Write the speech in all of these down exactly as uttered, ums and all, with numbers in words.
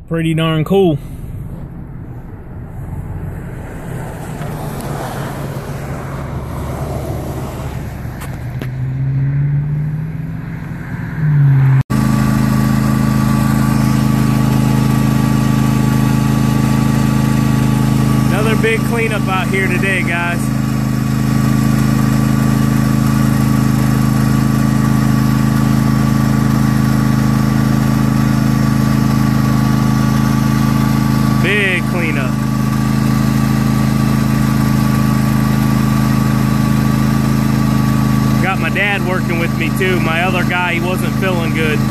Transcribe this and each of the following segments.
pretty darn cool. Another big cleanup out here today, guys. Big cleanup. Got my dad working with me too. My other guy, he wasn't feeling good.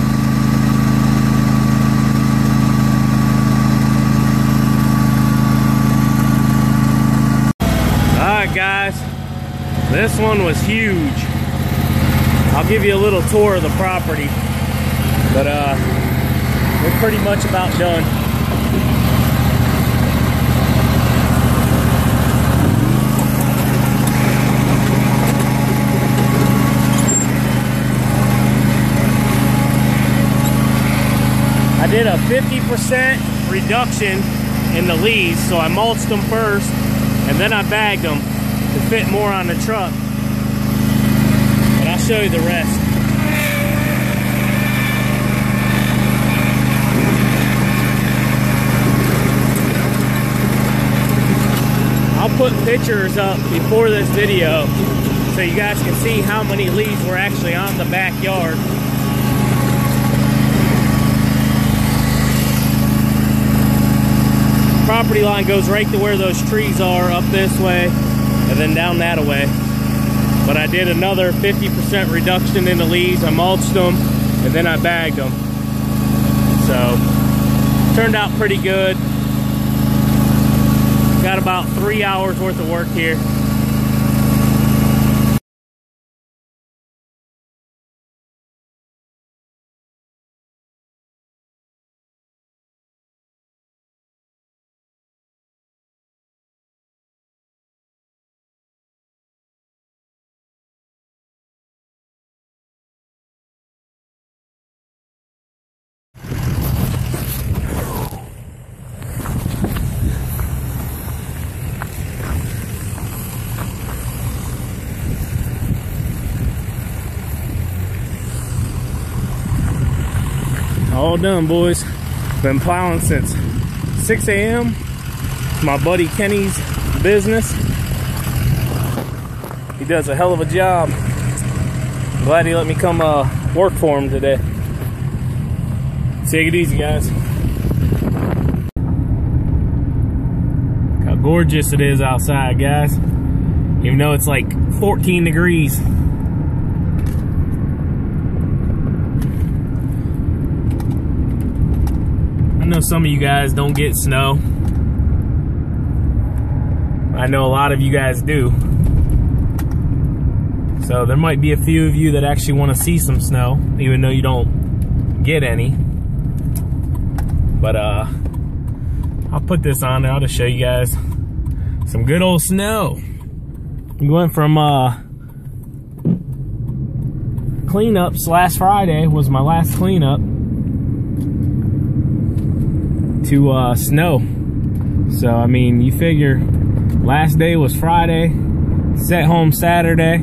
Alright guys, this one was huge. I'll give you a little tour of the property, but uh, we're pretty much about done. I did a fifty percent reduction in the leaves, so I mulched them first, and then I bagged them to fit more on the truck. But I'll show you the rest. I'll put pictures up before this video so you guys can see how many leaves were actually on the backyard. Property line goes right to where those trees are, up this way and then down that way. But I did another fifty percent reduction in the leaves. I mulched them and then I bagged them. So turned out pretty good. Got about three hours worth of work here. All done, boys. Been plowing since six A M My buddy Kenny's business. He does a hell of a job. I'm glad he let me come uh, work for him today. Take it easy, guys. How gorgeous it is outside, guys. Even though it's like fourteen degrees. I know some of you guys don't get snow. I know a lot of you guys do. So there might be a few of you that actually want to see some snow, even though you don't get any. But uh, I'll put this on there. I'll just show you guys some good old snow. We went from uh, cleanups last Friday, was my last cleanup, to uh, snow. So I mean, you figure last day was Friday, set home Saturday,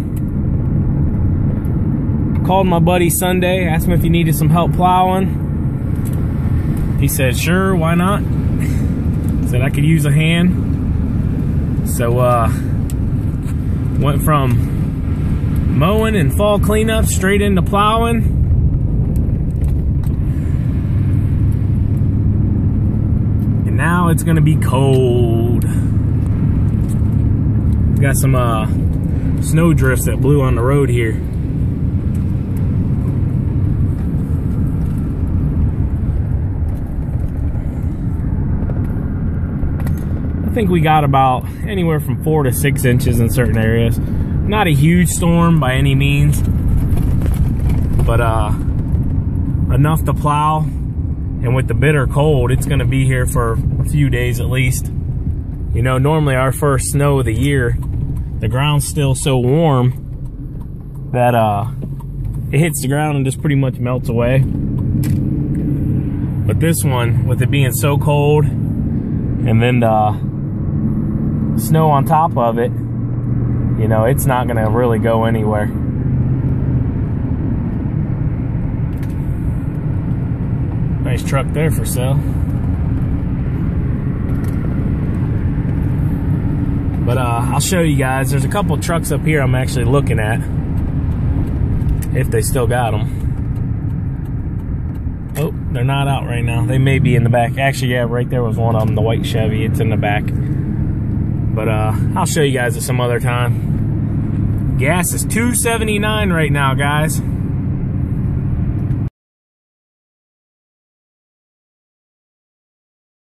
called my buddy Sunday, asked him if he needed some help plowing. He said sure, why not. Said I could use a hand. So uh went from mowing and fall cleanup straight into plowing. Now it's gonna be cold. Got some uh, snow drifts that blew on the road here. I think we got about anywhere from four to six inches in certain areas. Not a huge storm by any means, but uh, enough to plow. And with the bitter cold, it's gonna be here for a few days at least. You know, normally our first snow of the year, the ground's still so warm that uh, it hits the ground and just pretty much melts away. But this one, with it being so cold, and then the snow on top of it, you know, it's not gonna really go anywhere. Nice truck there for sale. But uh, I'll show you guys. There's a couple trucks up here I'm actually looking at, if they still got them. Oh, they're not out right now. They may be in the back. Actually, yeah, right there was one of them, the white Chevy. It's in the back. But uh, I'll show you guys at some other time. Gas is two seventy-nine right now, guys.